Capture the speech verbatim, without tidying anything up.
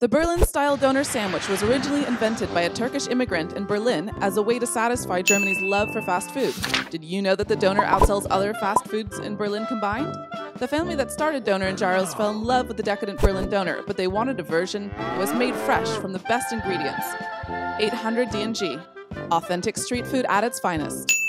The Berlin-style doner sandwich was originally invented by a Turkish immigrant in Berlin as a way to satisfy Germany's love for fast food. Did you know that the doner outsells other fast foods in Berlin combined? The family that started Doner Gyros fell in love with the decadent Berlin doner, but they wanted a version that was made fresh from the best ingredients. eight hundred D and G. Authentic street food at its finest.